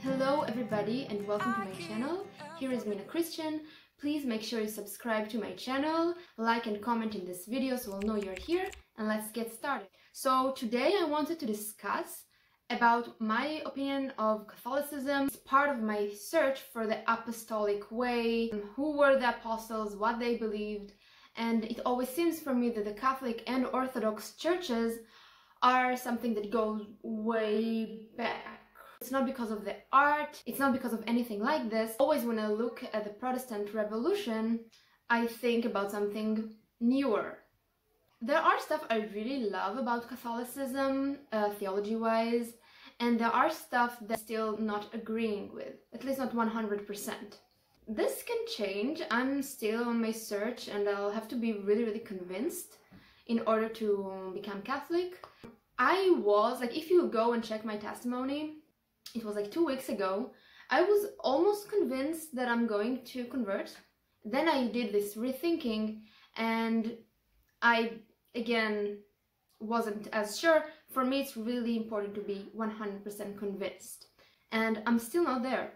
Hello everybody and welcome to my channel. Here is Mina Christian. Please make sure you subscribe to my channel, like and comment in this video so we'll know you're here, and let's get started. So today I wanted to discuss about my opinion of Catholicism. It's part of my search for the apostolic way, who were the apostles, what they believed, and it always seems for me that the Catholic and Orthodox churches are something that goes way back. It's not because of the art, it's not because of anything like this. Always when I look at the Protestant Revolution, I think about something newer. There are stuff I really love about Catholicism, theology-wise, and there are stuff that I'm still not agreeing with, at least not 100%. This can change. I'm still on my search and I'll have to be really convinced in order to become Catholic. I was, if you go and check my testimony, it was 2 weeks ago, I was almost convinced that I'm going to convert. Then I did this rethinking and I, again, wasn't as sure. For me, it's really important to be 100% convinced. And I'm still not there.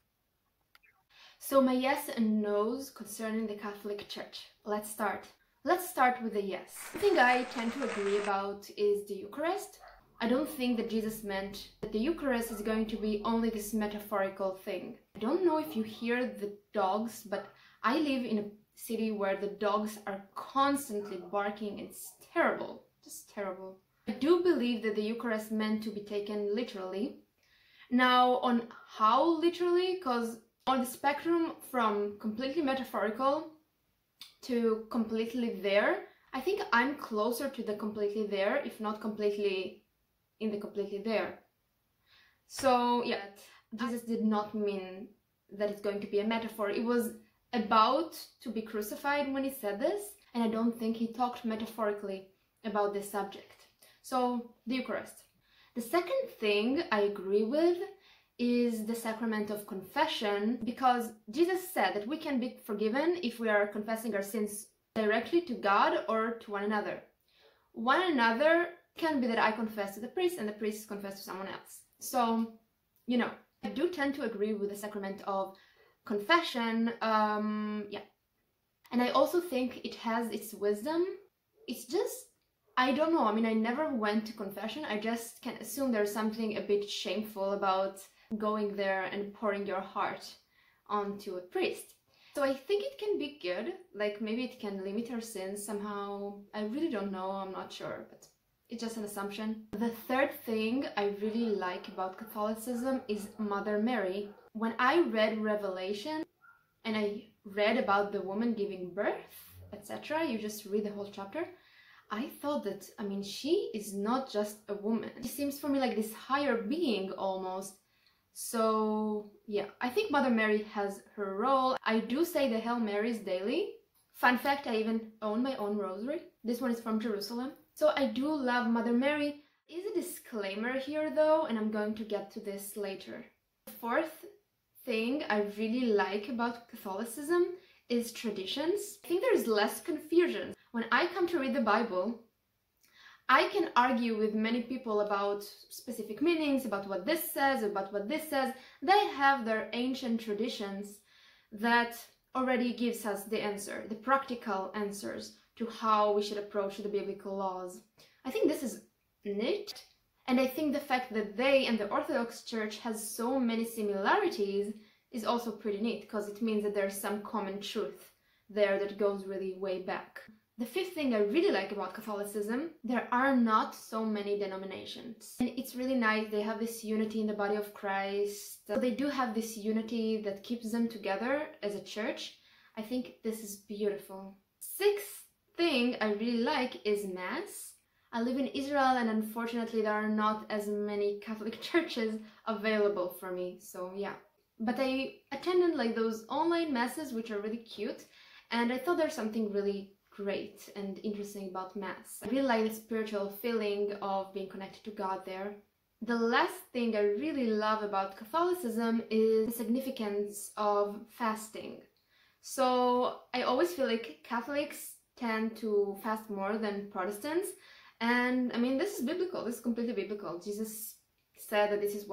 So my yes and no's concerning the Catholic Church. Let's start. Let's start with the yes. The thing I tend to agree about is the Eucharist. I don't think that Jesus meant that the Eucharist is going to be only this metaphorical thing. I don't know if you hear the dogs, but I live in a city where the dogs are constantly barking. It's terrible, just terrible. I do believe that the Eucharist meant to be taken literally. Now, on how literally, because on the spectrum from completely metaphorical to completely there, I think I'm closer to the completely there, if not completely in the completely there. So yeah, Jesus did not mean that it's going to be a metaphor. It was about to be crucified when he said this, and I don't think he talked metaphorically about this subject. So the Eucharist. The second thing I agree with is the sacrament of confession, because Jesus said that we can be forgiven if we are confessing our sins directly to God or to one another. One another can be that I confess to the priest and the priest confess to someone else. So, I do tend to agree with the sacrament of confession, yeah. And I also think it has its wisdom. It's just, I don't know, I never went to confession. I just can assume there's something a bit shameful about going there and pouring your heart onto a priest. So I think it can be good, maybe it can limit our sins somehow. I really don't know, I'm not sure, but it's just an assumption. The third thing I really like about Catholicism is Mother Mary. When I read Revelation and I read about the woman giving birth, etc., you just read the whole chapter, I thought that, she is not just a woman. She seems for me like this higher being almost. So yeah, I think Mother Mary has her role. I do say the Hail Marys daily. Fun fact, I even own my own rosary. This one is from Jerusalem. So I do love Mother Mary. Is a disclaimer here though, and I'm going to get to this later. The fourth thing I really like about Catholicism is traditions. I think there is less confusion. When I come to read the Bible, I can argue with many people about specific meanings, about what this says, about what this says. They have their ancient traditions that already gives us the answer, the practical answers to how we should approach the biblical laws. I think this is neat, and I think the fact that they and the Orthodox Church has so many similarities is also pretty neat, because it means that there's some common truth there that goes really way back. The fifth thing I really like about Catholicism, there are not so many denominations. And it's really nice, they have this unity in the body of Christ. So they do have this unity that keeps them together as a church. I think this is beautiful. Sixth thing I really like is Mass. I live in Israel and unfortunately there are not as many Catholic churches available for me, so yeah. But I attended those online masses which are really cute, and I thought there's something really great and interesting about Mass. I really like the spiritual feeling of being connected to God there. The last thing I really love about Catholicism is the significance of fasting. So I always feel like Catholics tend to fast more than Protestants, and this is biblical, this is completely biblical. Jesus said that this is what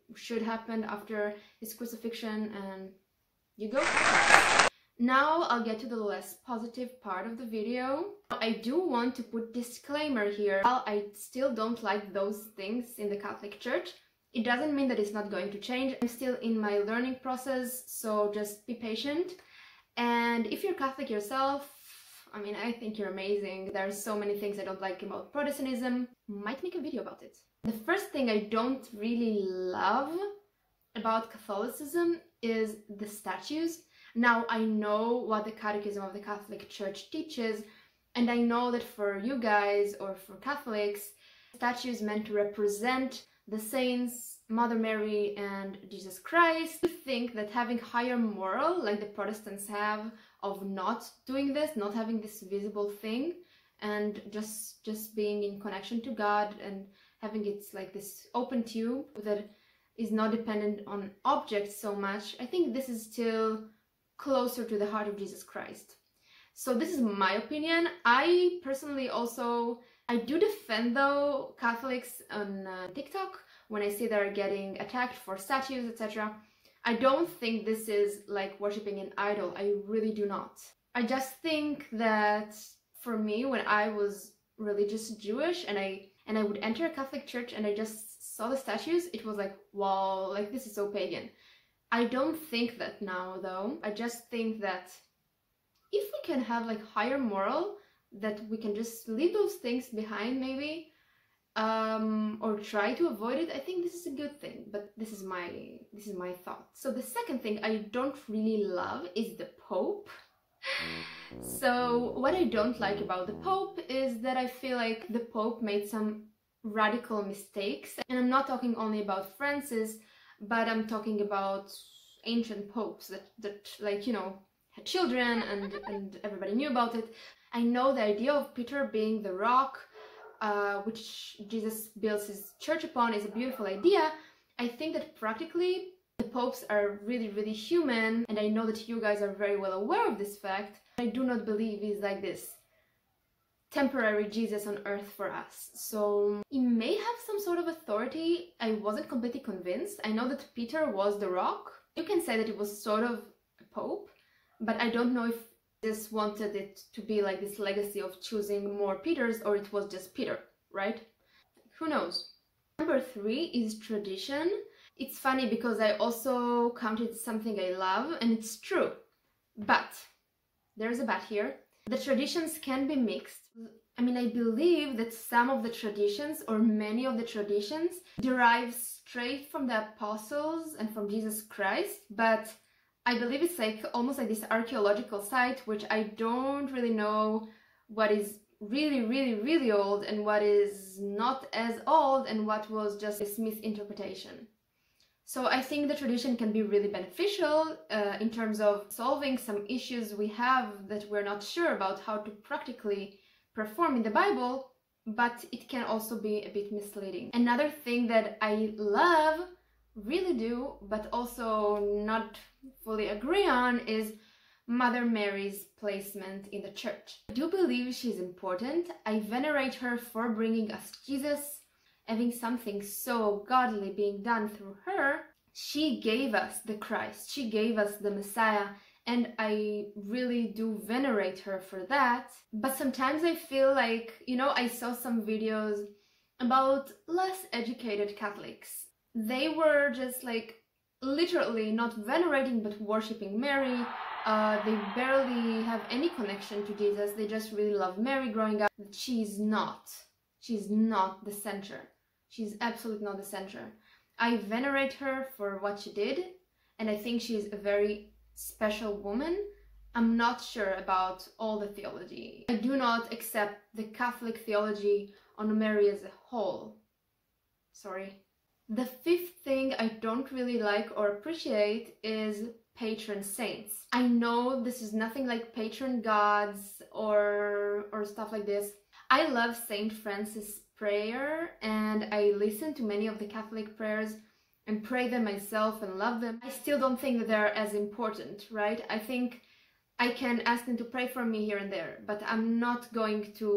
should happen after his crucifixion, and you go. Now I'll get to the less positive part of the video. I do want to put disclaimer here. While I still don't like those things in the Catholic Church, it doesn't mean that it's not going to change. I'm still in my learning process, so just be patient. And if you're Catholic yourself, I mean, I think you're amazing. There are so many things I don't like about Protestantism. Might make a video about it. The first thing I don't really love about Catholicism is the statues. Now, I know what the Catechism of the Catholic Church teaches, and I know that for you guys, or for Catholics, statues meant to represent the saints, Mother Mary and Jesus Christ. I think that having higher moral, like the Protestants have, of not doing this, not having this visible thing, and just being in connection to God and having it like this open tube that is not dependent on objects so much, I think this is still closer to the heart of Jesus Christ. So this is my opinion. I personally also, I do defend though Catholics on TikTok when I see they're getting attacked for statues, etc. I don't think this is like worshipping an idol. I really do not. I just think that for me, when I was religious Jewish and I would enter a Catholic church and I just saw the statues, it was like, wow, like this is so pagan. I don't think that now though. I just think that if we can have like higher moral, that we can just leave those things behind maybe, or try to avoid it. I think this is a good thing, but this is my thought. So the second thing I don't really love is the Pope. So what I don't like about the Pope is that I feel like the Pope made some radical mistakes, and I'm not talking only about Francis, but I'm talking about ancient popes that like, you know, had children and everybody knew about it. I know the idea of Peter being the rock which Jesus builds his church upon is a beautiful idea. I think that practically the popes are really, really human, and I know that you guys are very well aware of this fact. I do not believe he's like this temporary Jesus on earth for us. So he may have some sort of authority. I wasn't completely convinced. I know that Peter was the rock. You can say that it was sort of a pope, but I don't know if Jesus wanted it to be like this legacy of choosing more Peters, or it was just Peter, right? Who knows? Number 3 is tradition. It's funny because I also counted something I love, and it's true. But there's a but here. The traditions can be mixed. I mean, I believe that some of the traditions, or many of the traditions, derive straight from the apostles and from Jesus Christ, but I believe it's like almost like this archaeological site, which I don't really know what is really, really, really old and what is not as old and what was just this misinterpretation. So I think the tradition can be really beneficial in terms of solving some issues we have that we're not sure about how to practically perform in the Bible, but it can also be a bit misleading. Another thing that I love, really do, but also not fully agree on, is Mother Mary's placement in the church. I do believe she's important. I venerate her for bringing us Jesus, having something so godly being done through her. She gave us the Christ, she gave us the Messiah, and I really do venerate her for that. But sometimes I feel like, you know, I saw some videos about less educated Catholics. They were just like literally not venerating but worshipping Mary. They barely have any connection to Jesus. They just really love Mary growing up. She's not the center. She's absolutely not the center. I venerate her for what she did, and I think she's a very special woman. I'm not sure about all the theology. I do not accept the Catholic theology on Mary as a whole. Sorry. The 5th thing I don't really like or appreciate is patron saints. I know this is nothing like patron gods or stuff like this. I love Saint Francis' prayer, and I listen to many of the Catholic prayers and pray them myself and love them. I still don't think that they're as important, right? I think I can ask them to pray for me here and there, but I'm not going to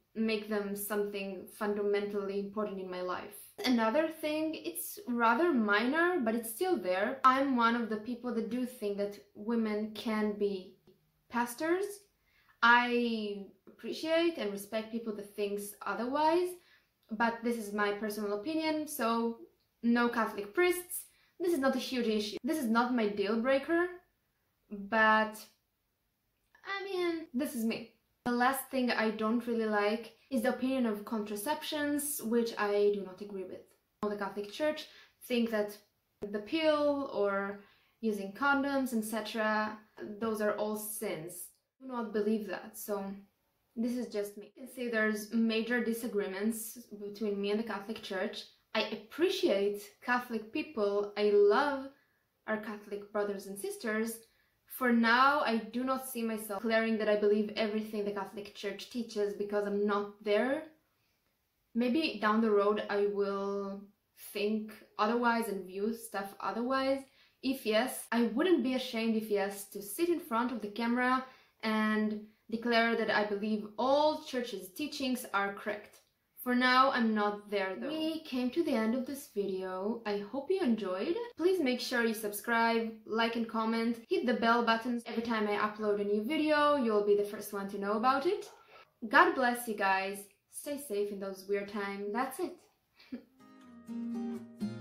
make them something fundamentally important in my life. Another thing, it's rather minor, but it's still there. I'm one of the people that do think that women can be pastors. I appreciate and respect people that thinks otherwise, but this is my personal opinion, so no Catholic priests. This is not a huge issue. This is not my deal breaker, but I mean, this is me. The last thing I don't really like is the opinion of contraceptions, which I do not agree with. The Catholic Church think that the pill or using condoms, etc., those are all sins. I do not believe that, so this is just me. You can see there's major disagreements between me and the Catholic Church. I appreciate Catholic people. I love our Catholic brothers and sisters. For now, I do not see myself declaring that I believe everything the Catholic Church teaches because I'm not there. Maybe down the road I will think otherwise and view stuff otherwise. If yes, I wouldn't be ashamed, if yes, to sit in front of the camera and declare that I believe all church's teachings are correct. For now, I'm not there though. We came to the end of this video. I hope you enjoyed. Please make sure you subscribe, like and comment. Hit the bell buttons. Every time I upload a new video, you'll be the first one to know about it. God bless you guys. Stay safe in those weird times. That's it.